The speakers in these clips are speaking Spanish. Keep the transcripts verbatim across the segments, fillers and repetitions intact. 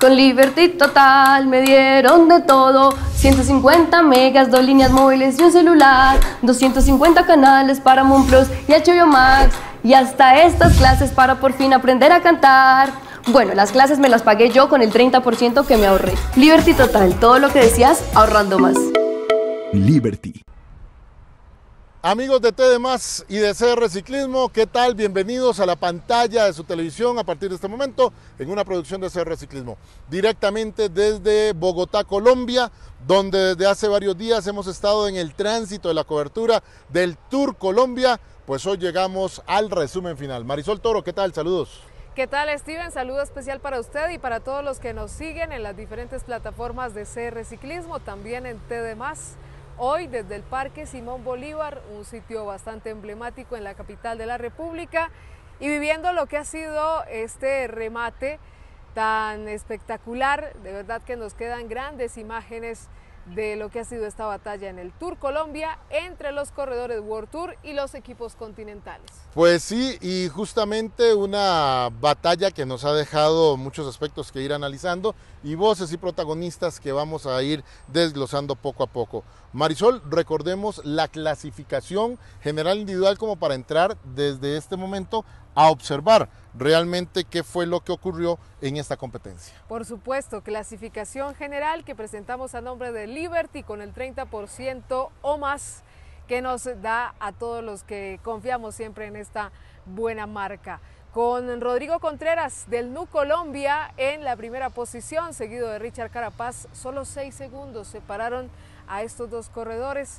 Con Liberty Total me dieron de todo, ciento cincuenta megas, dos líneas móviles y un celular, doscientos cincuenta canales para Paramount Plus y H B O Max, y hasta estas clases para por fin aprender a cantar. Bueno, las clases me las pagué yo con el treinta por ciento que me ahorré. Liberty Total, todo lo que decías ahorrando más. Liberty. Amigos de T D más y de C R Ciclismo, ¿qué tal? Bienvenidos a la pantalla de su televisión a partir de este momento en una producción de C R Ciclismo. Directamente desde Bogotá, Colombia, donde desde hace varios días hemos estado en el tránsito de la cobertura del Tour Colombia, pues hoy llegamos al resumen final. Marisol Toro, ¿qué tal? Saludos. ¿Qué tal, Steven? Saludo especial para usted y para todos los que nos siguen en las diferentes plataformas de C R Ciclismo, también en T D más. Hoy desde el Parque Simón Bolívar, un sitio bastante emblemático en la capital de la República, y viviendo lo que ha sido este remate tan espectacular. De verdad que nos quedan grandes imágenes de lo que ha sido esta batalla en el Tour Colombia entre los corredores World Tour y los equipos continentales. Pues sí, y justamente una batalla que nos ha dejado muchos aspectos que ir analizando y voces y protagonistas que vamos a ir desglosando poco a poco. Marisol, recordemos la clasificación general individual como para entrar desde este momento a observar realmente qué fue lo que ocurrió en esta competencia. Por supuesto, clasificación general que presentamos a nombre de Liberty con el treinta por ciento o más que nos da a todos los que confiamos siempre en esta buena marca. Con Rodrigo Contreras del N U Colombia en la primera posición, seguido de Richard Carapaz. Solo seis segundos separaron a estos dos corredores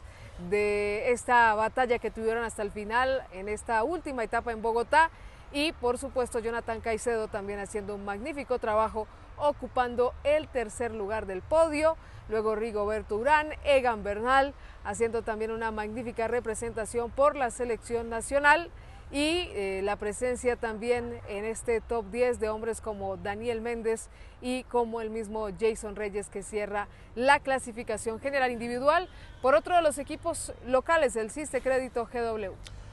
de esta batalla que tuvieron hasta el final en esta última etapa en Bogotá. Y por supuesto Jonathan Caicedo también haciendo un magnífico trabajo, ocupando el tercer lugar del podio. Luego Rigoberto Urán, Egan Bernal haciendo también una magnífica representación por la selección nacional. Y eh, la presencia también en este top diez de hombres como Daniel Méndez y como el mismo Jason Reyes, que cierra la clasificación general individual por otro de los equipos locales, el Ciste Crédito G W.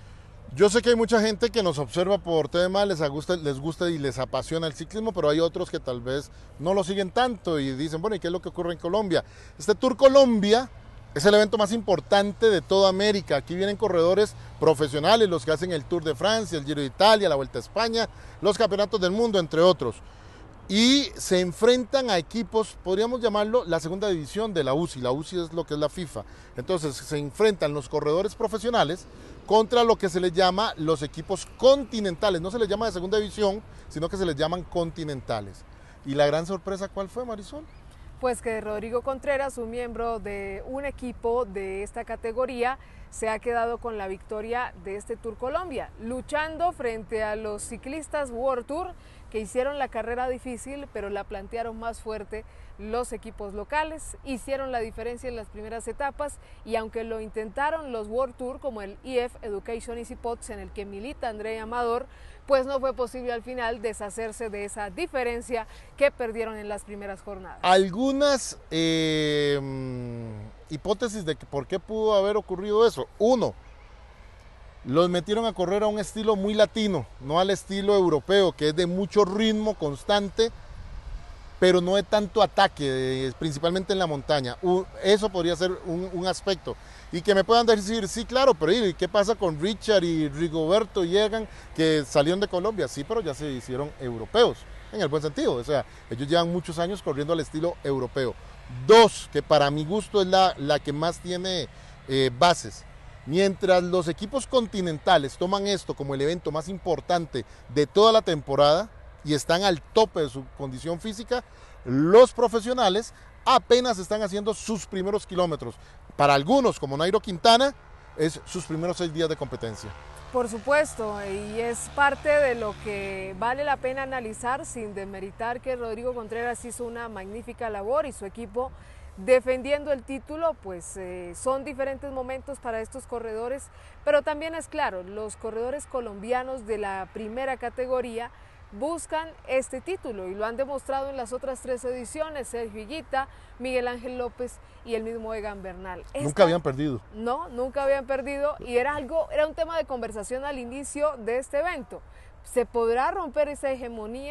Yo sé que hay mucha gente que nos observa por T D más, les gusta, les gusta y les apasiona el ciclismo, pero hay otros que tal vez no lo siguen tanto y dicen, bueno, ¿y qué es lo que ocurre en Colombia? Este Tour Colombia es el evento más importante de toda América. Aquí vienen corredores profesionales, los que hacen el Tour de Francia, el Giro de Italia, la Vuelta a España, los campeonatos del mundo, entre otros. Y se enfrentan a equipos, podríamos llamarlo la segunda división de la U C I. La U C I es lo que es la FIFA. Entonces se enfrentan los corredores profesionales contra lo que se les llama los equipos continentales. No se les llama de segunda división, sino que se les llaman continentales. ¿Y la gran sorpresa cuál fue, Marisol? Pues que Rodrigo Contreras, un miembro de un equipo de esta categoría, se ha quedado con la victoria de este Tour Colombia, luchando frente a los ciclistas World Tour que hicieron la carrera difícil, pero la plantearon más fuerte. Los equipos locales hicieron la diferencia en las primeras etapas, y aunque lo intentaron los World Tour como el E F Education Easy Pods, en el que milita André Amador, pues no fue posible al final deshacerse de esa diferencia que perdieron en las primeras jornadas. Algunas eh, hipótesis de que por qué pudo haber ocurrido eso. Uno, los metieron a correr a un estilo muy latino, no al estilo europeo, que es de mucho ritmo constante, pero no de tanto ataque, de, principalmente en la montaña. Uh, eso podría ser un, un aspecto. Y que me puedan decir, sí, claro, pero ¿y qué pasa con Richard y Rigoberto y Egan, que salieron de Colombia? Sí, pero ya se hicieron europeos, en el buen sentido. O sea, ellos llevan muchos años corriendo al estilo europeo. Dos, que para mi gusto es la, la que más tiene eh, bases. Mientras los equipos continentales toman esto como el evento más importante de toda la temporada y están al tope de su condición física, los profesionales apenas están haciendo sus primeros kilómetros. Para algunos, como Nairo Quintana, es sus primeros seis días de competencia. Por supuesto, y es parte de lo que vale la pena analizar, sin demeritar que Rodrigo Contreras hizo una magnífica labor y su equipo defendiendo el título. Pues eh, son diferentes momentos para estos corredores, pero también es claro, los corredores colombianos de la primera categoría buscan este título y lo han demostrado en las otras tres ediciones: Sergio Higuita, Miguel Ángel López y el mismo Egan Bernal. Esta, nunca habían perdido. No, nunca habían perdido, y era algo, era un tema de conversación al inicio de este evento. ¿Se podrá romper esa hegemonía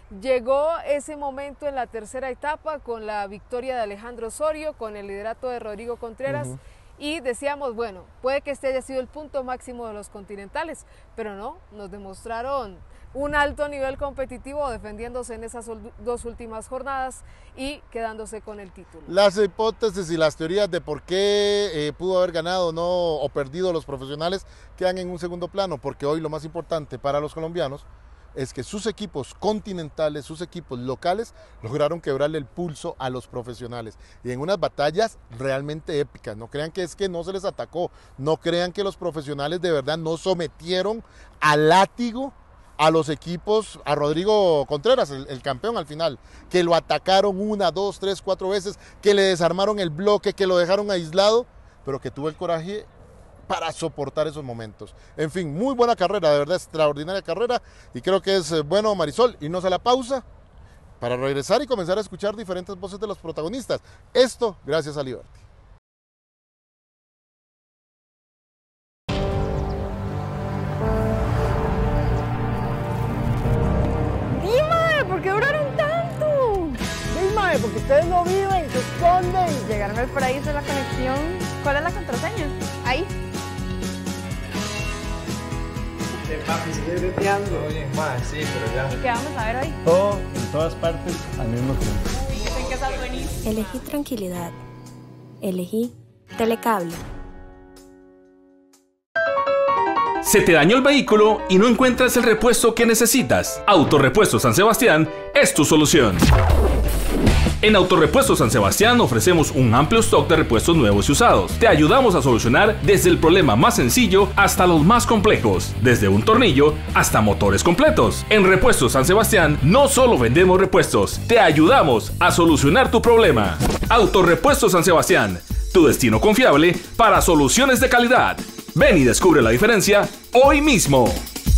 Llegó ese momento en la tercera etapa con la victoria de Alejandro Osorio, con el liderato de Rodrigo Contreras. Uh-huh. Y decíamos, bueno, puede que este haya sido el punto máximo de los continentales, pero no, nos demostraron un alto nivel competitivo defendiéndose en esas dos últimas jornadas y quedándose con el título. Las hipótesis y las teorías de por qué eh, pudo haber ganado no, o perdido los profesionales quedan en un segundo plano, porque hoy lo más importante para los colombianos es que sus equipos continentales, sus equipos locales, lograron quebrarle el pulso a los profesionales. Y en unas batallas realmente épicas. No crean que es que no se les atacó. No crean que los profesionales de verdad no sometieron al látigo a los equipos, a Rodrigo Contreras, el, el campeón al final. Que lo atacaron una, dos, tres, cuatro veces, que le desarmaron el bloque, que lo dejaron aislado, pero que tuvo el coraje para soportar esos momentos. En fin, muy buena carrera, de verdad, extraordinaria carrera, y creo que es bueno, Marisol, irnos a la pausa para regresar y comenzar a escuchar diferentes voces de los protagonistas. Esto gracias a Liberty. ¡Dime! ¿Por qué duraron tanto? Dime, porque ustedes no viven, se esconden. Llegaron al paraíso de la conexión. ¿Cuál es la contraseña? Ahí. Eh, papi, ¿sigues breteando? Oye, más, sí, pero ya. ¿Y qué vamos a ver hoy? Todo, en todas partes, al mismo tiempo. Dicen que es buenísimo. Elegí tranquilidad. Elegí Telecable. ¿Se te dañó el vehículo y no encuentras el repuesto que necesitas? Autorepuestos San Sebastián es tu solución. En Autorepuestos San Sebastián ofrecemos un amplio stock de repuestos nuevos y usados. Te ayudamos a solucionar desde el problema más sencillo hasta los más complejos, desde un tornillo hasta motores completos. En Repuestos San Sebastián no solo vendemos repuestos, te ayudamos a solucionar tu problema. Autorepuestos San Sebastián, tu destino confiable para soluciones de calidad. Ven y descubre la diferencia hoy mismo.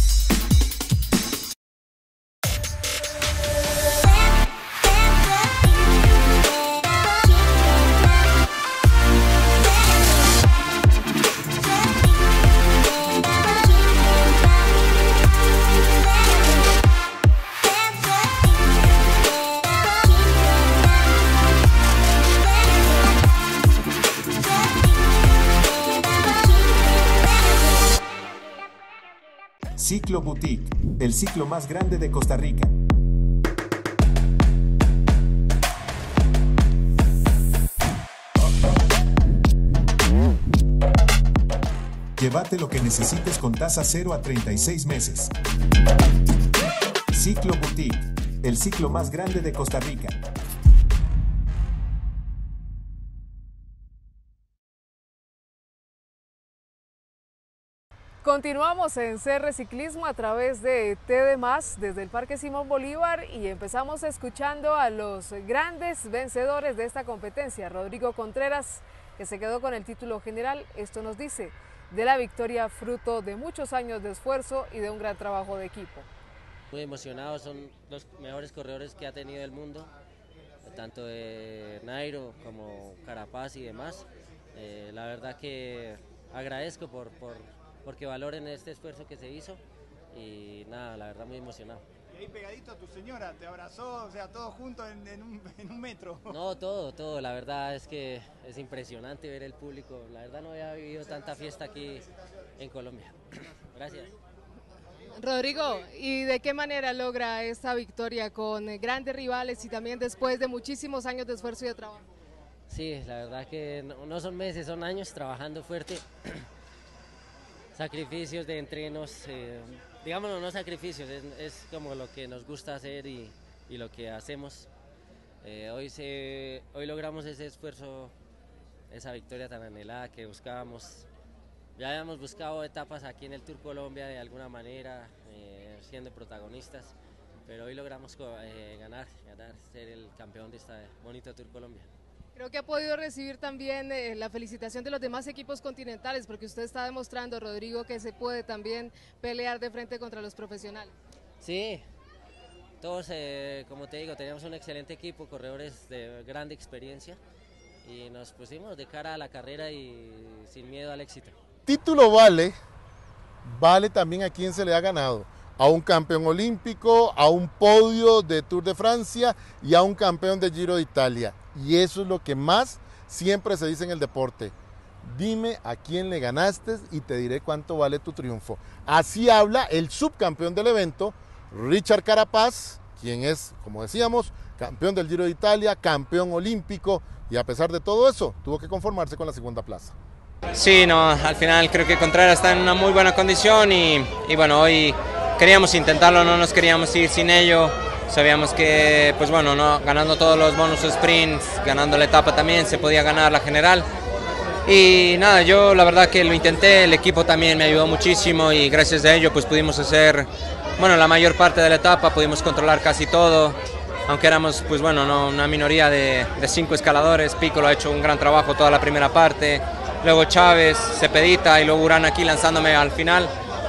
Ciclo Boutique, el ciclo más grande de Costa Rica. Llévate lo que necesites con tasa cero a treinta y seis meses. Ciclo Boutique, el ciclo más grande de Costa Rica. Continuamos en C R Ciclismo a través de T D más desde el Parque Simón Bolívar y empezamos escuchando a los grandes vencedores de esta competencia. Rodrigo Contreras, que se quedó con el título general, esto nos dice de la victoria fruto de muchos años de esfuerzo y de un gran trabajo de equipo. Muy emocionados, son los mejores corredores que ha tenido el mundo, tanto de Nairo como Carapaz y demás. Eh, la verdad que agradezco por... por porque valoren este esfuerzo que se hizo y nada, la verdad muy emocionado. Y ahí pegadito a tu señora, te abrazó, o sea, todos juntos en, en, un, en un metro. No, todo, todo, la verdad es que es impresionante ver el público, la verdad no había vivido tanta fiesta aquí en Colombia. Gracias. Rodrigo, ¿y de qué manera logra esta victoria con grandes rivales y también después de muchísimos años de esfuerzo y de trabajo? Sí, la verdad que no, no son meses, son años trabajando fuerte. Sacrificios de entrenos, eh, digámoslo, no sacrificios, es, es como lo que nos gusta hacer y, y lo que hacemos. Eh, hoy, se, hoy logramos ese esfuerzo, esa victoria tan anhelada que buscábamos. Ya habíamos buscado etapas aquí en el Tour Colombia de alguna manera, eh, siendo protagonistas, pero hoy logramos eh, ganar, ganar, ser el campeón de este bonito Tour Colombia. Creo que ha podido recibir también eh, la felicitación de los demás equipos continentales, porque usted está demostrando, Rodrigo, que se puede también pelear de frente contra los profesionales. Sí, todos, eh, como te digo, teníamos un excelente equipo, corredores de grande experiencia, y nos pusimos de cara a la carrera y sin miedo al éxito. Título vale, vale también a quien se le ha ganado. a un campeón olímpico, a un podio de Tour de Francia y a un campeón de Giro de Italia. Y eso es lo que más siempre se dice en el deporte. Dime a quién le ganaste y te diré cuánto vale tu triunfo. Así habla el subcampeón del evento, Richard Carapaz, quien es, como decíamos, campeón del Giro de Italia, campeón olímpico, y a pesar de todo eso, tuvo que conformarse con la segunda plaza. Sí, no, al final creo que Contreras está en una muy buena condición y, y bueno, hoy queríamos intentarlo, no nos queríamos ir sin ello. Sabíamos que, pues bueno, no, ganando todos los bonus sprints, ganando la etapa también, se podía ganar la general. Y nada, yo la verdad que lo intenté, el equipo también me ayudó muchísimo y gracias a ello pues pudimos hacer, bueno, la mayor parte de la etapa, pudimos controlar casi todo. Aunque éramos, pues bueno, no, una minoría de, de cinco escaladores. Piccolo ha hecho un gran trabajo toda la primera parte. Luego Chávez, Cepedita y luego Urán aquí lanzándome al final.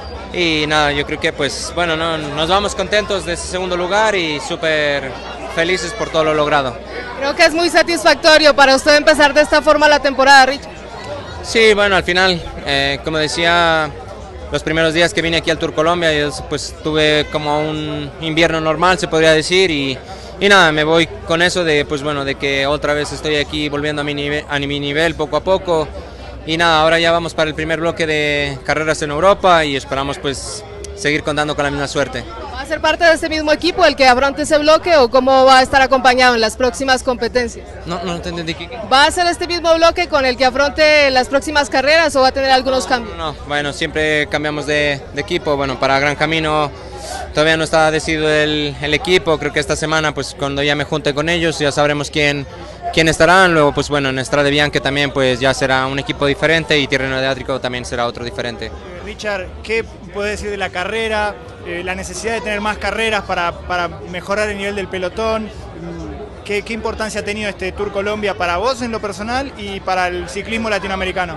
Y nada, yo creo que pues bueno, no, nos vamos contentos de ese segundo lugar y súper felices por todo lo logrado. Creo que es muy satisfactorio para usted empezar de esta forma la temporada, Rich. Sí, bueno, al final, eh, como decía, los primeros días que vine aquí al Tour Colombia, yo pues tuve como un invierno normal, se podría decir, y, y nada, me voy con eso de, pues bueno, de que otra vez estoy aquí volviendo a mi nivel, a mi nivel poco a poco. Y nada, ahora ya vamos para el primer bloque de carreras en Europa y esperamos pues seguir contando con la misma suerte. ¿Va a ser parte de este mismo equipo el que afronte ese bloque o cómo va a estar acompañado en las próximas competencias? No, no te entendí. ¿Va a ser este mismo bloque con el que afronte las próximas carreras o va a tener algunos cambios? No, no, bueno, siempre cambiamos de, de equipo. Bueno, para Gran Camino todavía no está decidido el, el equipo. Creo que esta semana, pues cuando ya me junte con ellos, ya sabremos quién, quién estarán. Luego, pues bueno, en Strade Bianche también, pues ya será un equipo diferente y Tirreno Adriatico también será otro diferente. Richard, ¿qué puede decir de la carrera? Eh, la necesidad de tener más carreras para, para mejorar el nivel del pelotón. ¿Qué, ¿Qué importancia ha tenido este Tour Colombia para vos en lo personal y para el ciclismo latinoamericano?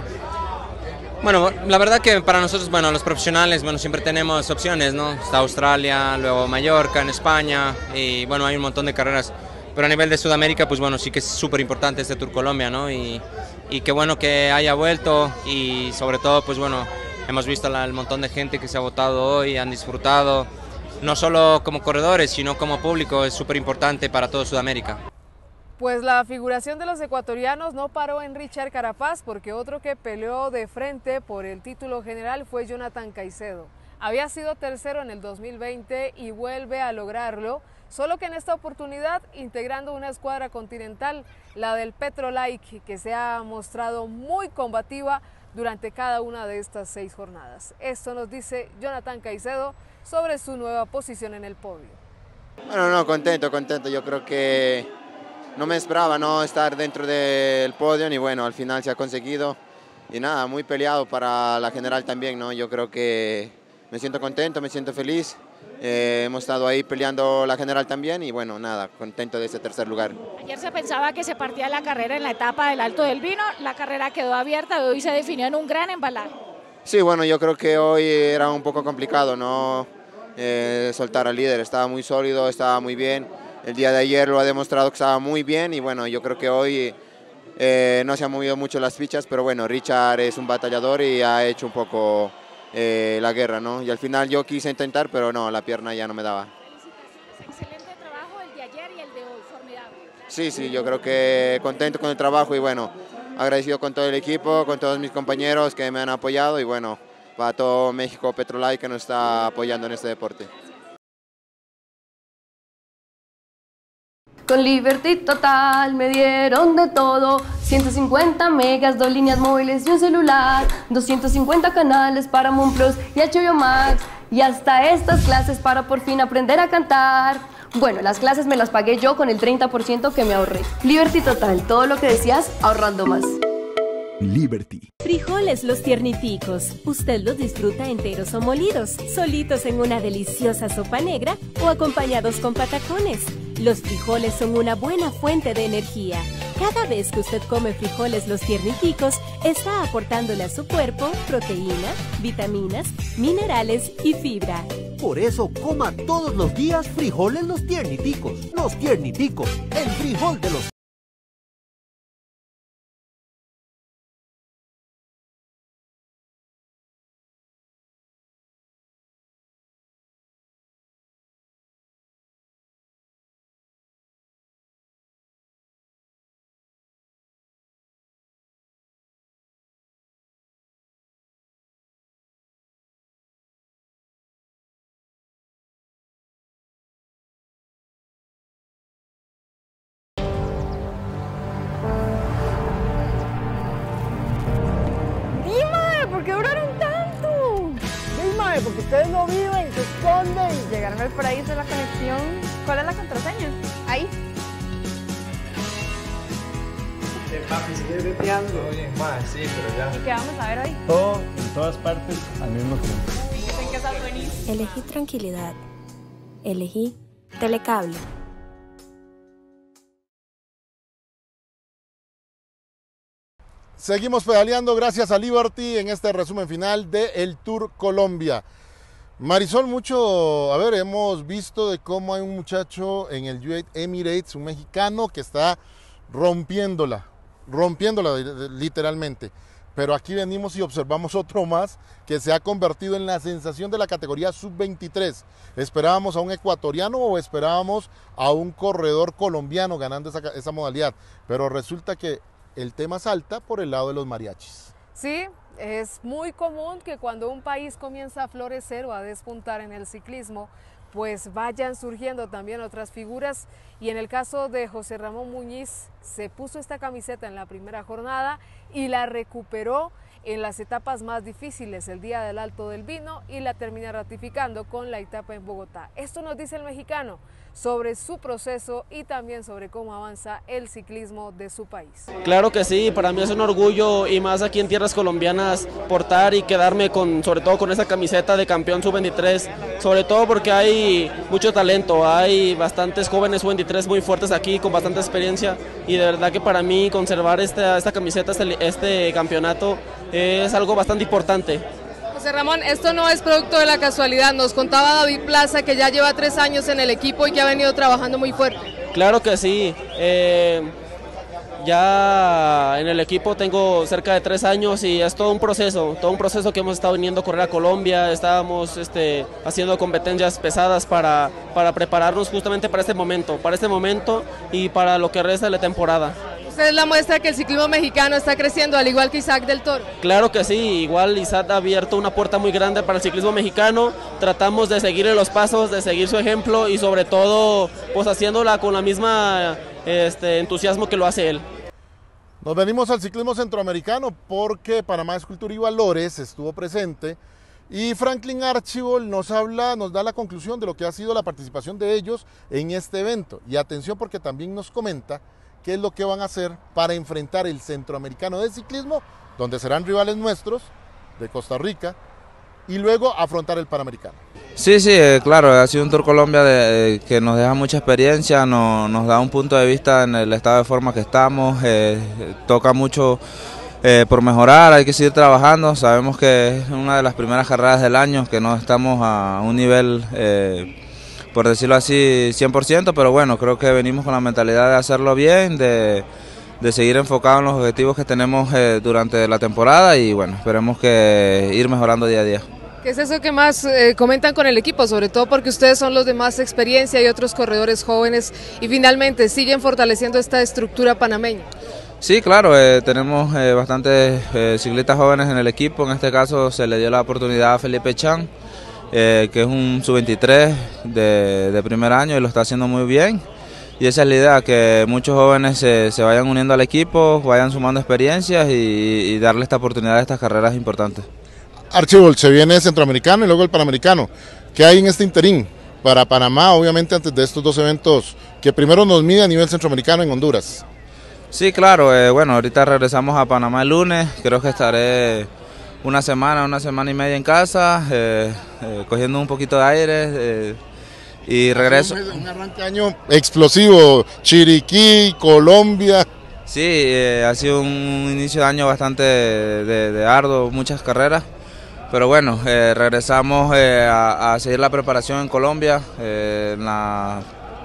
Bueno, la verdad que para nosotros, bueno, los profesionales, bueno, siempre tenemos opciones, ¿no? Está Australia, luego Mallorca, en España, y bueno, hay un montón de carreras. Pero a nivel de Sudamérica, pues bueno, sí que es súper importante este Tour Colombia, ¿no? Y, y qué bueno que haya vuelto y sobre todo, pues bueno, hemos visto la, el montón de gente que se ha votado hoy, han disfrutado, no solo como corredores, sino como público, es súper importante para todo Sudamérica. Pues la figuración de los ecuatorianos no paró en Richard Carapaz, porque otro que peleó de frente por el título general fue Jonathan Caicedo. Había sido tercero en el dos mil veinte y vuelve a lograrlo, solo que en esta oportunidad integrando una escuadra continental, la del Petrolike, que se ha mostrado muy combativa durante cada una de estas seis jornadas. Esto nos dice Jonathan Caicedo sobre su nueva posición en el podio. Bueno, no, contento, contento. Yo creo que no me esperaba no estar dentro del podio y bueno, al final se ha conseguido. Y nada, muy peleado para la general también, ¿no? Yo creo que me siento contento, me siento feliz. Eh, hemos estado ahí peleando la general también y bueno, nada, contento de ese tercer lugar. Ayer se pensaba que se partía la carrera en la etapa del Alto del Vino, la carrera quedó abierta y hoy se definió en un gran embalaje. Sí, bueno, yo creo que hoy era un poco complicado, ¿no? Eh, soltar al líder, estaba muy sólido, estaba muy bien. El día de ayer lo ha demostrado que estaba muy bien y bueno, yo creo que hoy eh, no se han movido mucho las fichas, pero bueno, Richard es un batallador y ha hecho un poco eh, la guerra, ¿no? Y al final yo quise intentar, pero no, la pierna ya no me daba. Excelente trabajo el de ayer y el de hoy, formidable. Sí, sí, yo creo que contento con el trabajo y bueno, agradecido con todo el equipo, con todos mis compañeros que me han apoyado y bueno, para todo México Petrolike que nos está apoyando en este deporte. Con Liberty Total me dieron de todo, ciento cincuenta megas, dos líneas móviles y un celular, doscientos cincuenta canales para Moon Plus y H B O Max, y hasta estas clases para por fin aprender a cantar. Bueno, las clases me las pagué yo con el treinta por ciento que me ahorré. Liberty Total, todo lo que decías ahorrando más. Liberty. Frijoles Los Tierniticos. Usted los disfruta enteros o molidos, solitos en una deliciosa sopa negra o acompañados con patacones. Los frijoles son una buena fuente de energía. Cada vez que usted come frijoles Los Tierniticos, está aportándole a su cuerpo proteína, vitaminas, minerales y fibra. Por eso coma todos los días frijoles Los Tierniticos. Los Tierniticos, el frijol de los ustedes no viven, se esconden. Llegaron al paraíso de la conexión. ¿Cuál es la contraseña? Ahí. Eh, papi, sigue breteando. Oye, más, sí, pero ya. ¿Y qué vamos a ver hoy? Todo, en todas partes, al mismo tiempo. Dicen que es buenísimo. Elegí tranquilidad. Elegí Telecable. Seguimos pedaleando gracias a Liberty en este resumen final de el Tour Colombia. Marisol, mucho, a ver, hemos visto de cómo hay un muchacho en el United Emirates, un mexicano que está rompiéndola, rompiéndola literalmente. Pero aquí venimos y observamos otro más que se ha convertido en la sensación de la categoría sub veintitrés. ¿Esperábamos a un ecuatoriano o esperábamos a un corredor colombiano ganando esa, esa modalidad? Pero resulta que el tema salta por el lado de los mariachis. Sí, es muy común que cuando un país comienza a florecer o a despuntar en el ciclismo, pues vayan surgiendo también otras figuras, y en el caso de José Ramón Muñiz se puso esta camiseta en la primera jornada y la recuperó en las etapas más difíciles, el día del Alto del Vino, y la termina ratificando con la etapa en Bogotá. Esto nos dice el mexicano sobre su proceso y también sobre cómo avanza el ciclismo de su país. Claro que sí, para mí es un orgullo, y más aquí en tierras colombianas, portar y quedarme con, sobre todo con esa camiseta de campeón sub veintitrés, sobre todo porque hay mucho talento, hay bastantes jóvenes sub veintitrés muy fuertes aquí, con bastante experiencia, y de verdad que para mí conservar esta, esta camiseta, este, este campeonato, es algo bastante importante. José Ramón, esto no es producto de la casualidad, nos contaba David Plaza que ya lleva tres años en el equipo y que ha venido trabajando muy fuerte. Claro que sí, eh, ya en el equipo tengo cerca de tres años y es todo un proceso, todo un proceso que hemos estado viniendo a correr a Colombia, estábamos este, haciendo competencias pesadas para, para prepararnos justamente para este momento, para este momento y para lo que resta de la temporada. Usted es la muestra que el ciclismo mexicano está creciendo, al igual que Isaac del Toro. Claro que sí, igual Isaac ha abierto una puerta muy grande para el ciclismo mexicano, tratamos de seguirle los pasos, de seguir su ejemplo y sobre todo pues haciéndola con la misma este, entusiasmo que lo hace él. Nos venimos al ciclismo centroamericano porque Panamá Escultura y Valores estuvo presente y Franklin Archibald nos habla, nos da la conclusión de lo que ha sido la participación de ellos en este evento. Y atención porque también nos comenta qué es lo que van a hacer para enfrentar el Centroamericano de Ciclismo, donde serán rivales nuestros, de Costa Rica, y luego afrontar el Panamericano. Sí, sí, eh, claro, ha sido un Tour Colombia de, eh, que nos deja mucha experiencia, no, nos da un punto de vista en el estado de forma que estamos, eh, toca mucho eh, por mejorar, hay que seguir trabajando, sabemos que es una de las primeras carreras del año, que no estamos a un nivel... Eh, por decirlo así, cien por ciento, pero bueno, creo que venimos con la mentalidad de hacerlo bien, de, de seguir enfocados en los objetivos que tenemos eh, durante la temporada y bueno, esperemos que ir mejorando día a día. ¿Qué es eso que más eh, comentan con el equipo? Sobre todo porque ustedes son los de más experiencia y otros corredores jóvenes y finalmente siguen fortaleciendo esta estructura panameña. Sí, claro, eh, tenemos eh, bastantes eh, ciclistas jóvenes en el equipo, en este caso se le dio la oportunidad a Felipe Chan, Eh, que es un sub veintitrés de, de primer año y lo está haciendo muy bien, y esa es la idea, que muchos jóvenes se, se vayan uniendo al equipo, vayan sumando experiencias y, y darle esta oportunidad a estas carreras importantes. Archibald, se viene el Centroamericano y luego el Panamericano. ¿Qué hay en este interín para Panamá, obviamente antes de estos dos eventos que primero nos mide a nivel centroamericano en Honduras? Sí, claro, eh, bueno, ahorita regresamos a Panamá el lunes, creo que estaré una semana, una semana y media en casa, eh, eh, cogiendo un poquito de aire eh, y regreso. Un, un arranque de año explosivo, Chiriquí, Colombia. Sí, eh, ha sido un inicio de año bastante de, de, de arduo, muchas carreras, pero bueno, eh, regresamos eh, a, a seguir la preparación en Colombia, eh, en la,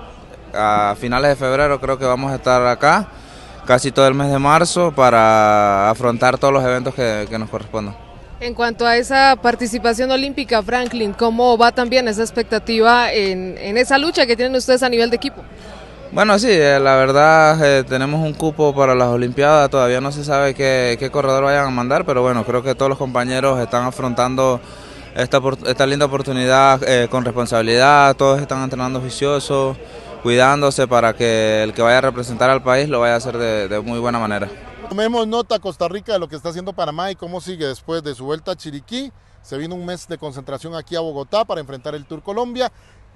a finales de febrero creo que vamos a estar acá, casi todo el mes de marzo, para afrontar todos los eventos que, que nos correspondan. En cuanto a esa participación olímpica, Franklin, ¿cómo va también esa expectativa en, en esa lucha que tienen ustedes a nivel de equipo? Bueno, sí, eh, la verdad eh, tenemos un cupo para las Olimpiadas, todavía no se sabe qué, qué corredor vayan a mandar, pero bueno, creo que todos los compañeros están afrontando esta, esta linda oportunidad eh, con responsabilidad, todos están entrenando juiciosos, cuidándose para que el que vaya a representar al país lo vaya a hacer de, de muy buena manera. Tomemos nota, Costa Rica, de lo que está haciendo Panamá y cómo sigue después de su vuelta a Chiriquí, se vino un mes de concentración aquí a Bogotá para enfrentar el Tour Colombia.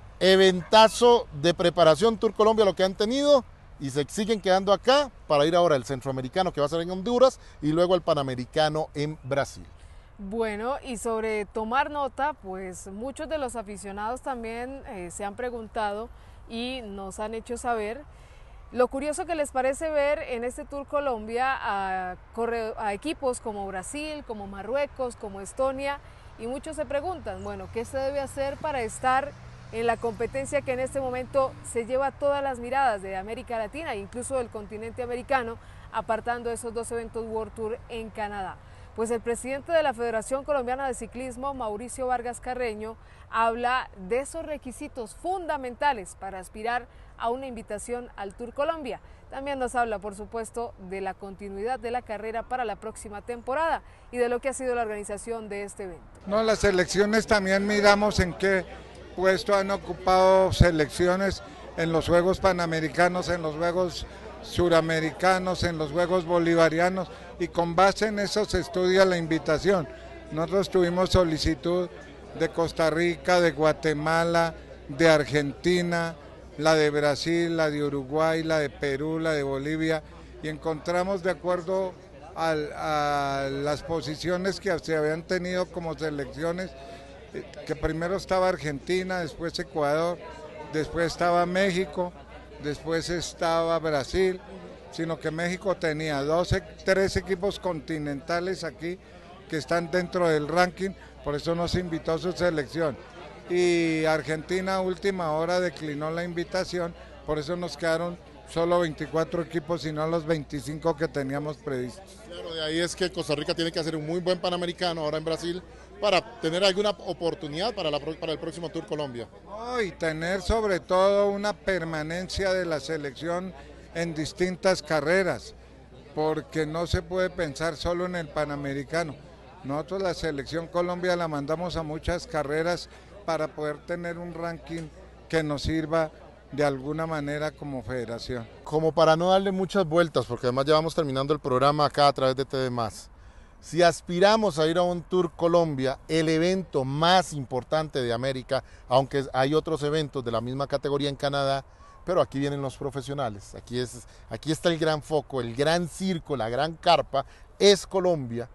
Eventazo de preparación Tour Colombia lo que han tenido y se siguen quedando acá para ir ahora al centroamericano que va a ser en Honduras y luego al panamericano en Brasil. Bueno, y sobre tomar nota, pues muchos de los aficionados también eh, se han preguntado y nos han hecho saber lo curioso que les parece ver en este Tour Colombia a, a equipos como Brasil, como Marruecos, como Estonia, y muchos se preguntan, bueno, ¿qué se debe hacer para estar en la competencia que en este momento se lleva todas las miradas de América Latina e incluso del continente americano, apartando esos dos eventos World Tour en Canadá? Pues el presidente de la Federación Colombiana de Ciclismo, Mauricio Vargas Carreño, habla de esos requisitos fundamentales para aspirar a una invitación al Tour Colombia. También nos habla, por supuesto, de la continuidad de la carrera para la próxima temporada y de lo que ha sido la organización de este evento. No, las selecciones también miramos en qué puesto han ocupado selecciones en los Juegos Panamericanos, en los Juegos Suramericanos, en los Juegos Bolivarianos, y con base en eso se estudia la invitación. Nosotros tuvimos solicitud de Costa Rica, de Guatemala, de Argentina, la de Brasil, la de Uruguay, la de Perú, la de Bolivia, y encontramos, de acuerdo al, a las posiciones que se habían tenido como selecciones, que primero estaba Argentina, después Ecuador, después estaba México, después estaba Brasil, sino que México tenía doce, tres equipos continentales aquí que están dentro del ranking, por eso no se invitó a su selección. Y Argentina a última hora declinó la invitación, por eso nos quedaron solo veinticuatro equipos y no los veinticinco que teníamos previstos. Claro, de ahí es que Costa Rica tiene que hacer un muy buen Panamericano ahora en Brasil para tener alguna oportunidad para, la, para el próximo Tour Colombia. Oh, y tener sobre todo una permanencia de la selección en distintas carreras, porque no se puede pensar solo en el Panamericano. Nosotros la selección Colombia la mandamos a muchas carreras para poder tener un ranking que nos sirva de alguna manera como federación. Como para no darle muchas vueltas, porque además ya vamos terminando el programa acá a través de T V más. Si aspiramos a ir a un Tour Colombia, el evento más importante de América, aunque hay otros eventos de la misma categoría en Canadá, pero aquí vienen los profesionales, aquí, es, aquí está el gran foco, el gran circo, la gran carpa, es Colombia.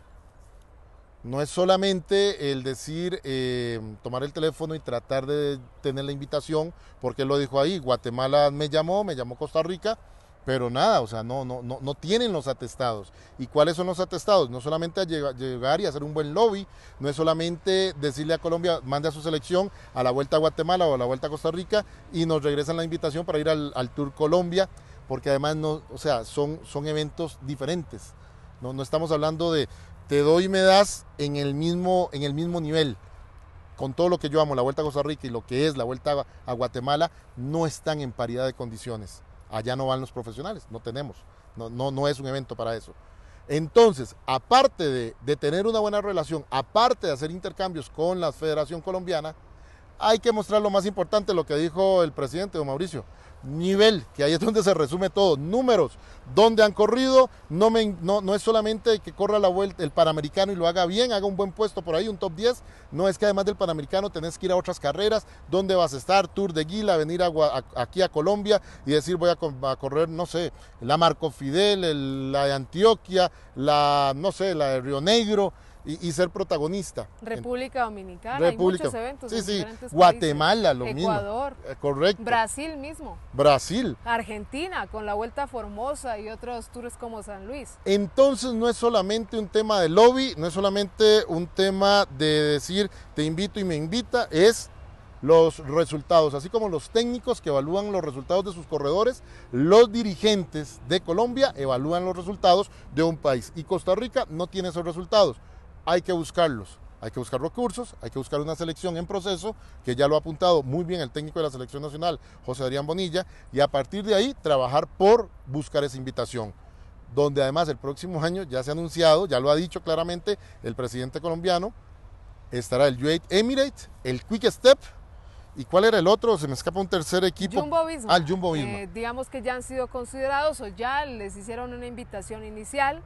No es solamente el decir, eh, tomar el teléfono y tratar de tener la invitación, porque él lo dijo ahí, Guatemala me llamó, me llamó Costa Rica, pero nada, o sea, no, no, no, no tienen los atestados. ¿Y cuáles son los atestados? No solamente a llegar, llegar y hacer un buen lobby, no es solamente decirle a Colombia, mande a su selección a la Vuelta a Guatemala o a la Vuelta a Costa Rica y nos regresan la invitación para ir al, al Tour Colombia, porque además no, o sea, son, son eventos diferentes. No, no estamos hablando de te doy y me das en el mismo, en el mismo nivel. Con todo lo que yo amo, la Vuelta a Costa Rica y lo que es la Vuelta a Guatemala, no están en paridad de condiciones. Allá no van los profesionales, no tenemos, no, no, no es un evento para eso. Entonces, aparte de, de tener una buena relación, aparte de hacer intercambios con la Federación Colombiana, hay que mostrar lo más importante, lo que dijo el presidente, don Mauricio, nivel, que ahí es donde se resume todo, números, dónde han corrido, no, me, no, no es solamente que corra la vuelta, el Panamericano y lo haga bien, haga un buen puesto por ahí, un top diez, no es que además del Panamericano tenés que ir a otras carreras, dónde vas a estar, Tour de Guila, venir a, a, aquí a Colombia y decir voy a, a correr, no sé, la Marco Fidel, el, la de Antioquia, la, no sé, la de Río Negro, Y, y ser protagonista. República Dominicana, República. hay muchos eventos sí, en sí. diferentes Guatemala, países. lo Ecuador, mismo. Eh, correcto. Brasil mismo. Brasil. Argentina, con la Vuelta a Formosa y otros tours como San Luis. Entonces no es solamente un tema de lobby, no es solamente un tema de decir te invito y me invita, es los resultados, así como los técnicos que evalúan los resultados de sus corredores, los dirigentes de Colombia evalúan los resultados de un país. Y Costa Rica no tiene esos resultados. Hay que buscarlos, hay que buscar recursos, hay que buscar una selección en proceso, que ya lo ha apuntado muy bien el técnico de la selección nacional, José Adrián Bonilla, y a partir de ahí trabajar por buscar esa invitación, donde además el próximo año ya se ha anunciado, ya lo ha dicho claramente el presidente colombiano, estará el U A E Emirates, el Quick Step, ¿y cuál era el otro? Se me escapa un tercer equipo. Jumbo Visma. Ah, el Jumbo Visma. Eh, digamos que ya han sido considerados o ya les hicieron una invitación inicial.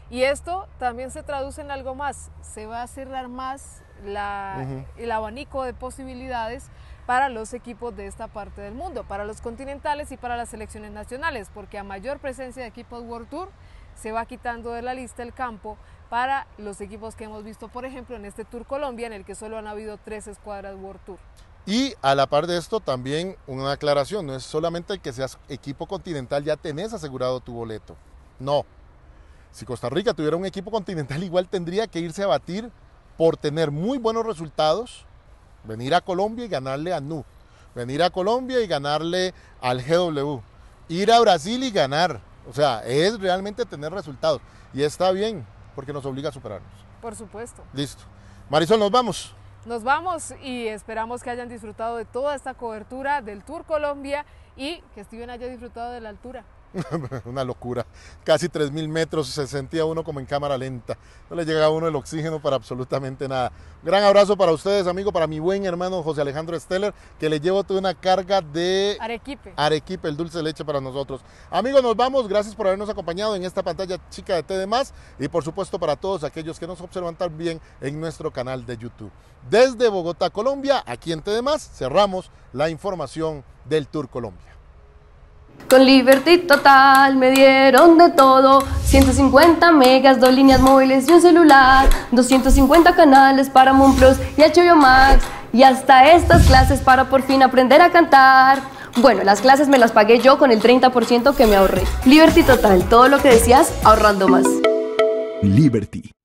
Y esto también se traduce en algo más, se va a cerrar más la, uh-huh. el abanico de posibilidades para los equipos de esta parte del mundo, para los continentales y para las selecciones nacionales, porque a mayor presencia de equipos World Tour se va quitando de la lista el campo para los equipos que hemos visto, por ejemplo, en este Tour Colombia, en el que solo han habido tres escuadras World Tour. Y a la par de esto también una aclaración, no es solamente el que seas equipo continental ya tenés asegurado tu boleto, no. Si Costa Rica tuviera un equipo continental igual tendría que irse a batir por tener muy buenos resultados, venir a Colombia y ganarle a N U, venir a Colombia y ganarle al G W, ir a Brasil y ganar, o sea, es realmente tener resultados y está bien porque nos obliga a superarnos. Por supuesto. Listo. Marisol, nos vamos. Nos vamos y esperamos que hayan disfrutado de toda esta cobertura del Tour Colombia y que Steven haya disfrutado de la altura. Una locura, casi tres mil metros, se sentía uno como en cámara lenta, no le llegaba a uno el oxígeno para absolutamente nada. Gran abrazo para ustedes, amigo, para mi buen hermano José Alejandro Steller, que le llevo toda una carga de Arequipe, Arequipe, el dulce de leche para nosotros. Amigos, nos vamos, gracias por habernos acompañado en esta pantalla chica de T D más y por supuesto para todos aquellos que nos observan también en nuestro canal de YouTube. Desde Bogotá, Colombia, aquí en T D más, cerramos la información del Tour Colombia. Con Liberty Total me dieron de todo, ciento cincuenta megas, dos líneas móviles y un celular, doscientos cincuenta canales para Moon Plus y H B O Max, y hasta estas clases para por fin aprender a cantar. Bueno, las clases me las pagué yo con el treinta por ciento que me ahorré. Liberty Total, todo lo que decías ahorrando más. Liberty.